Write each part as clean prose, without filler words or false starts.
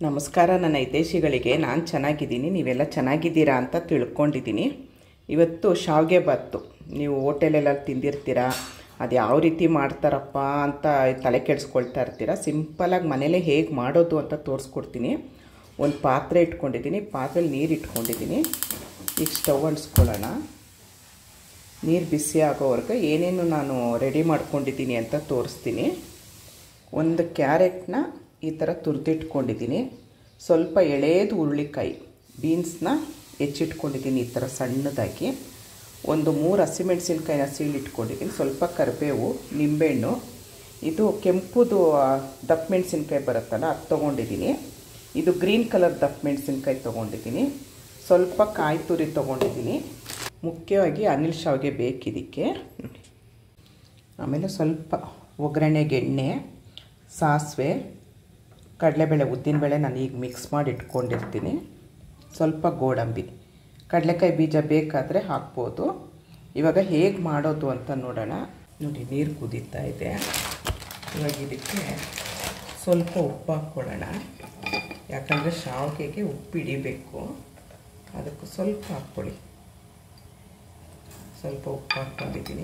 ನಮಸ್ಕಾರ ನನ್ನ ಹಿತೈಷಿಗಳಿಗೆ. ನಾನು ಚೆನ್ನಾಗಿದ್ದೀನಿ, ನೀವೆಲ್ಲ ಚೆನ್ನಾಗಿದ್ದೀರಾ ಅಂತ ತಿಳ್ಕೊಂಡಿದ್ದೀನಿ. ಇವತ್ತು ಶಾವಿಗೆ ಬಾತು ನೀವು ಹೋಟೆಲೆಲ್ಲ ತಿಂದಿರ್ತೀರಾ, ಅದು ಯಾವ ರೀತಿ ಮಾಡ್ತಾರಪ್ಪ ಅಂತ ತಲೆ ಕೆಡಿಸ್ಕೊಳ್ತಾ ಇರ್ತೀರ. ಸಿಂಪಲಾಗಿ ಮನೇಲೇ ಹೇಗೆ ಮಾಡೋದು ಅಂತ ತೋರಿಸ್ಕೊಡ್ತೀನಿ. ಒಂದು ಪಾತ್ರೆ ಇಟ್ಕೊಂಡಿದ್ದೀನಿ, ಪಾತ್ರೆಯಲ್ಲಿ ನೀರು ಇಟ್ಕೊಂಡಿದ್ದೀನಿ. ಈಗ ಸ್ಟವ್ ಅಂಟಿಸ್ಕೊಳ್ಳೋಣ. ನೀರು ಬಿಸಿ ಆಗೋವರೆಗೆ ಏನೇನು ನಾನು ರೆಡಿ ಮಾಡ್ಕೊಂಡಿದ್ದೀನಿ ಅಂತ ತೋರಿಸ್ತೀನಿ. ಒಂದು ಕ್ಯಾರೆಟ್ನ ಈ ಥರ ತುರಿದಿಟ್ಕೊಂಡಿದ್ದೀನಿ. ಸ್ವಲ್ಪ ಎಳೆದು ಹುರುಳಿಕಾಯಿ ಬೀನ್ಸ್ನ ಹೆಚ್ಚಿಟ್ಕೊಂಡಿದ್ದೀನಿ ಈ ಥರ ಸಣ್ಣದಾಗಿ. ಒಂದು 3 ಹಸಿಮೆಣಸಿನ್ಕಾಯಿನ ಸೀಳಿಟ್ಕೊಂಡಿದ್ದೀನಿ. ಸ್ವಲ್ಪ ಕರಿಬೇವು, ನಿಂಬೆಹಣ್ಣು, ಇದು ಕೆಂಪುದು ದಪ್ಪ ಮೆಣಸಿನ್ಕಾಯಿ ಬರುತ್ತಲ್ಲ ಅದು ತೊಗೊಂಡಿದ್ದೀನಿ. ಇದು ಗ್ರೀನ್ ಕಲರ್ ದಪ್ಪ ಮೆಣಸಿನ್ಕಾಯಿ ತೊಗೊಂಡಿದ್ದೀನಿ. ಸ್ವಲ್ಪ ಕಾಯಿ ತುರಿ ತೊಗೊಂಡಿದ್ದೀನಿ. ಮುಖ್ಯವಾಗಿ ಅನಿಲ್ ಶಾವಿಗೆ ಬೇಕಿದ್ದಕ್ಕೆ. ಆಮೇಲೆ ಸ್ವಲ್ಪ ಒಗ್ಗರಣೆಗೆ ಎಣ್ಣೆ, ಸಾಸಿವೆ, ಕಡಲೆಬೇಳೆ, ಉದ್ದಿನಬೇಳೆ ನಾನು ಈಗ ಮಿಕ್ಸ್ ಮಾಡಿ ಇಟ್ಕೊಂಡಿರ್ತೀನಿ. ಸ್ವಲ್ಪ ಗೋಡಂಬಿ, ಕಡಲೆಕಾಯಿ ಬೀಜ ಬೇಕಾದರೆ ಹಾಕ್ಬೋದು. ಇವಾಗ ಹೇಗೆ ಮಾಡೋದು ಅಂತ ನೋಡೋಣ. ನೋಡಿ, ನೀರು ಕುದೀತಾ ಇದೆ. ಇವಾಗ ಇದಕ್ಕೆ ಸ್ವಲ್ಪ ಉಪ್ಪು ಹಾಕ್ಕೊಳ್ಳೋಣ. ಯಾಕಂದರೆ ಶಾವಿಗೆಗೆ ಉಪ್ಪು ಹಿಡಿಬೇಕು, ಅದಕ್ಕೆ ಸ್ವಲ್ಪ ಹಾಕ್ಕೊಳ್ಳಿ. ಸ್ವಲ್ಪ ಉಪ್ಪು ಹಾಕ್ಕೊಂಡಿದ್ದೀನಿ.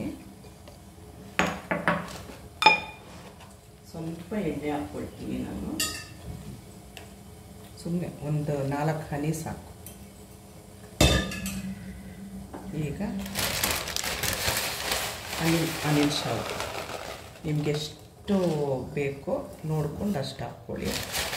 ಸ್ವಲ್ಪ ಎಣ್ಣೆ ಹಾಕ್ಕೊಳ್ತೀನಿ ನಾನು. ಸುಮ್ಮನೆ ಒಂದು 4 ಹನಿ ಸಾಕು. ಈಗ ಅನಿಲ್ ಶಾವಿಗೆ ನಿಮಗೆ ಎಷ್ಟು ಬೇಕೋ ನೋಡ್ಕೊಂಡು ಅಷ್ಟು ಹಾಕ್ಕೊಳ್ಳಿ.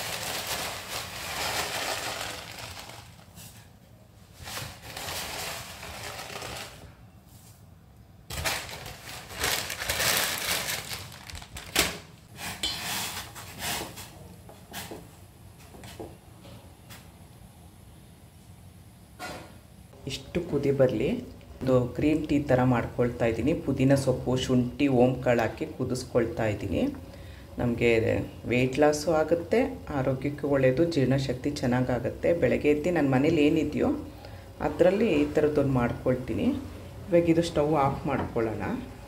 ಇಷ್ಟು ಕುದಿ ಬರಲಿ. ಇದು ಗ್ರೀನ್ ಟೀ ಥರ ಮಾಡ್ಕೊಳ್ತಾ ಇದ್ದೀನಿ. ಪುದೀನ ಸೊಪ್ಪು, ಶುಂಠಿ, ಓಂಕಾಳು ಹಾಕಿ ಕುದಿಸ್ಕೊಳ್ತಾ ಇದ್ದೀನಿ. ನಮಗೆ ವೆಯ್ಟ್ ಲಾಸು ಆಗುತ್ತೆ, ಆರೋಗ್ಯಕ್ಕೆ ಒಳ್ಳೆಯದು, ಜೀರ್ಣಶಕ್ತಿ ಚೆನ್ನಾಗಾಗುತ್ತೆ. ಬೆಳಗ್ಗೆ ಎದ್ದು ನನ್ನ ಮನೇಲಿ ಏನಿದೆಯೋ ಅದರಲ್ಲಿ ಈ ಥರದ್ದೊಂದು ಮಾಡ್ಕೊಳ್ತೀನಿ. ಇವಾಗ ಇದು ಸ್ಟವ್ ಆಫ್ ಮಾಡ್ಕೊಳ್ಳೋಣ.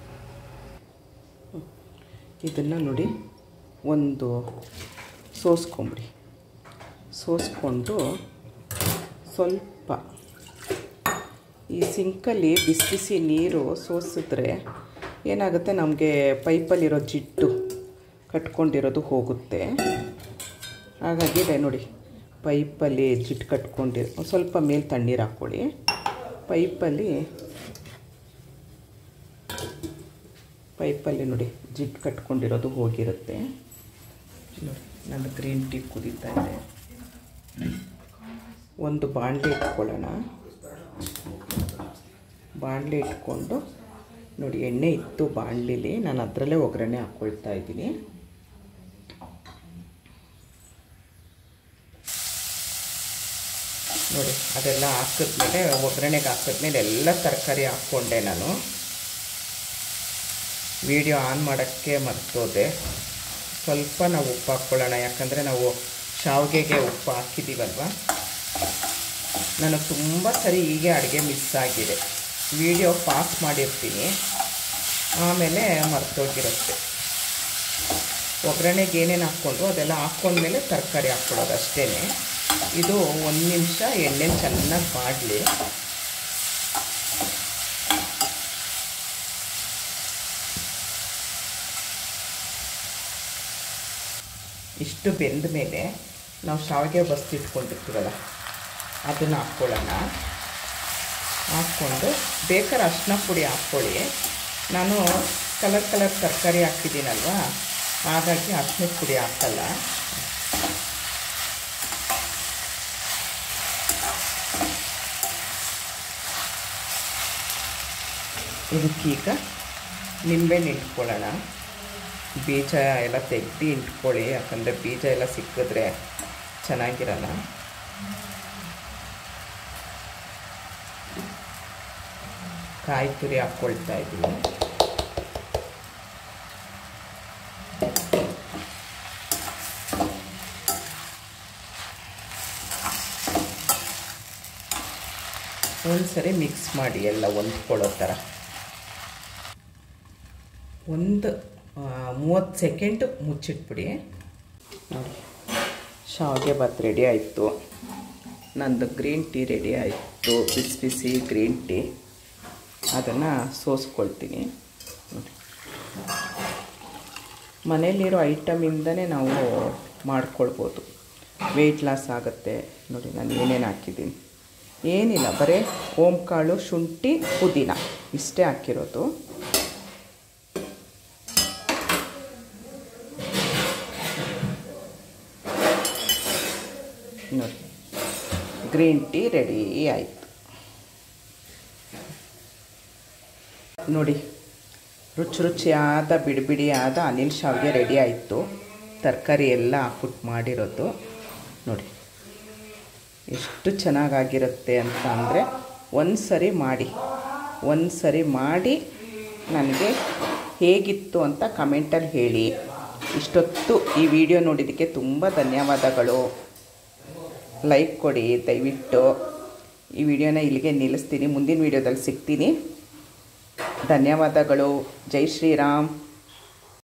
ಇದನ್ನು ನೋಡಿ, ಒಂದು ಸೋಸ್ಕೊಂಬಿಡಿ. ಸೋಸ್ಕೊಂಡು ಸ್ವಲ್ಪ ಈ ಸಿಂಕಲ್ಲಿ ಬಿಸಿ ಬಿಸಿ ನೀರು ಸೋಸಿದ್ರೆ ಏನಾಗುತ್ತೆ, ನಮಗೆ ಪೈಪಲ್ಲಿರೋ ಜಿಡ್ಡು ಕಟ್ಕೊಂಡಿರೋದು ಹೋಗುತ್ತೆ. ಹಾಗಾಗಿ ನೋಡಿ, ಪೈಪಲ್ಲಿ ಜಿಡ್ಡು ಕಟ್ಕೊಂಡಿರೋ ಸ್ವಲ್ಪ ಮೇಲೆ ತಣ್ಣೀರು ಹಾಕ್ಕೊಳ್ಳಿ. ಪೈಪಲ್ಲಿ ನೋಡಿ ಜಿಡ್ಡು ಕಟ್ಕೊಂಡಿರೋದು ಹೋಗಿರುತ್ತೆ. ನೋಡಿ, ನನ್ನ ಗ್ರೀನ್ ಟೀ ಕುದೀತಾ ಇದೆ. ಒಂದು ಬಾಣಲೆ ಇಟ್ಕೊಳ್ಳೋಣ. ಬಾಣಲೆ ಇಟ್ಕೊಂಡು ನೋಡಿ, ಎಣ್ಣೆ ಇತ್ತು ಬಾಣಲಿಲಿ, ನಾನು ಅದರಲ್ಲೇ ಒಗ್ಗರಣೆ ಹಾಕ್ಕೊಳ್ತಾ ಇದ್ದೀನಿ. ನೋಡಿ, ಅದೆಲ್ಲ ಹಾಕಿದ್ಮೇಲೆ, ಒಗ್ಗರಣೆಗೆ ಹಾಕಿದ್ಮೇಲೆ ಎಲ್ಲ ತರಕಾರಿ ಹಾಕ್ಕೊಂಡೆ ನಾನು. ವಿಡಿಯೋ ಆನ್ ಮಾಡೋಕ್ಕೆ ಮರ್ತೋದೆ. ಸ್ವಲ್ಪ ನಾವು ಉಪ್ಪು ಹಾಕ್ಕೊಳ್ಳೋಣ, ಯಾಕಂದರೆ ನಾವು ಶಾವಿಗೆಗೆ ಉಪ್ಪು ಹಾಕಿದ್ದೀವಲ್ವ. ನಾನು ತುಂಬ ಸರಿ ಹೀಗೆ ಅಡುಗೆ ಮಿಸ್ ಆಗಿದೆ. ವಿಡಿಯೋ ಪಾಸ್ ಮಾಡಿರ್ತೀನಿ, ಆಮೇಲೆ ಮರ್ತೋಗಿರುತ್ತೆ. ಒಗ್ಗರಣೆಗೆ ಏನೇನು ಹಾಕ್ಕೊಂಡ್ರು ಅದೆಲ್ಲ ಹಾಕ್ಕೊಂಡ್ಮೇಲೆ ತರಕಾರಿ ಹಾಕ್ಕೊಳ್ಳೋದು ಅಷ್ಟೇ. ಇದು 1 ನಿಮಿಷ ಎಣ್ಣೆ ಚೆನ್ನಾಗಿ ಬಾಡಲಿ. ಇಷ್ಟು ಬೆಂದ ಮೇಲೆ ನಾವು ಶಾವಿಗೆ ಬಸ್ತಿಟ್ಕೊಂಡಿರ್ತೀವಲ್ಲ ಅದನ್ನು ಹಾಕ್ಕೊಳ್ಳೋಣ. ಹಾಕ್ಕೊಂಡು ಬೇಕಾದ್ರೆ ಅರಿಶಿನ ಪುಡಿ ಹಾಕ್ಕೊಳ್ಳಿ. ನಾನು ಕಲರ್ ತರಕಾರಿ ಹಾಕಿದ್ದೀನಲ್ವ, ಹಾಗಾಗಿ ಅರಿಶಿನದ ಪುಡಿ ಹಾಕಲ್ಲ. ಇದಕ್ಕೀಗ ನಿಂಬೆಹಣ್ಣು ಇಟ್ಕೊಳ್ಳೋಣ. ಬೀಜ ಎಲ್ಲ ತೆಗೆದು ಇಟ್ಕೊಳ್ಳಿ, ಯಾಕಂದರೆ ಬೀಜ ಎಲ್ಲ ಸಿಕ್ಕಿದ್ರೆ ಚೆನ್ನಾಗಿರಲ್ಲ. ಕಾಯಿ ತುರಿ ಹಾಕ್ಕೊಳ್ತಾ ಇದ್ದೀನಿ. ಒಂದ್ಸರಿ ಮಿಕ್ಸ್ ಮಾಡಿ ಎಲ್ಲ ಹೊಂದ್ಕೊಳ್ಳೋ ಥರ. ಒಂದು 30 ಸೆಕೆಂಡ್ ಮುಚ್ಚಿಟ್ಬಿಡಿ. ನೋಡಿ, ಶಾವಿಗೆ ಭಾತ್ ರೆಡಿ ಆಯಿತು. ನಂದು ಗ್ರೀನ್ ಟೀ ರೆಡಿ ಆಯಿತು, ಬಿಸಿ ಬಿಸಿ ಗ್ರೀನ್ ಟೀ. ಅದನ್ನು ಸೋಸ್ಕೊಳ್ತೀನಿ. ಮನೆಯಲ್ಲಿರೋ ಐಟಮಿಂದನೇ ನಾವು ಮಾಡ್ಕೊಳ್ಬೋದು, ವೆಯ್ಟ್ ಲಾಸ್ ಆಗುತ್ತೆ. ನೋಡಿ ನಾನು ಏನೇನು ಹಾಕಿದ್ದೀನಿ, ಏನಿಲ್ಲ, ಬರೀ ಓಂಕಾಳು, ಶುಂಠಿ, ಪುದೀನ ಇಷ್ಟೇ ಹಾಕಿರೋದು. ನೋಡಿ ಗ್ರೀನ್ ಟೀ ರೆಡಿ ಆಯಿತು. ನೋಡಿ ರುಚಿ ರುಚಿಯಾದ ಬಿಡಿಬಿಡಿಯಾದ ಅನಿಲ್ ಶಾವಿಗೆ ರೆಡಿ ಆಯಿತು. ತರಕಾರಿ ಎಲ್ಲ ಹಾಕ್ಬಿಟ್ಟು ಮಾಡಿರೋದು. ನೋಡಿ ಎಷ್ಟು ಚೆನ್ನಾಗಾಗಿರುತ್ತೆ ಅಂತ ಅಂದರೆ ಒಂದು ಸರಿ ಮಾಡಿ ನನಗೆ ಹೇಗಿತ್ತು ಅಂತ ಕಮೆಂಟಲ್ಲಿ ಹೇಳಿ. ಇಷ್ಟೊತ್ತು ಈ ವಿಡಿಯೋ ನೋಡಿದ್ದಕ್ಕೆ ತುಂಬ ಧನ್ಯವಾದಗಳು. ಲೈಕ್ ಕೊಡಿ ದಯವಿಟ್ಟು. ಈ ವಿಡಿಯೋನ ಇಲ್ಲಿಗೆ ನಿಲ್ಲಿಸ್ತೀನಿ, ಮುಂದಿನ ವಿಡಿಯೋದಲ್ಲಿ ಸಿಗ್ತೀನಿ. ಧನ್ಯವಾದಗಳು. ಜೈ ಶ್ರೀರಾಮ್.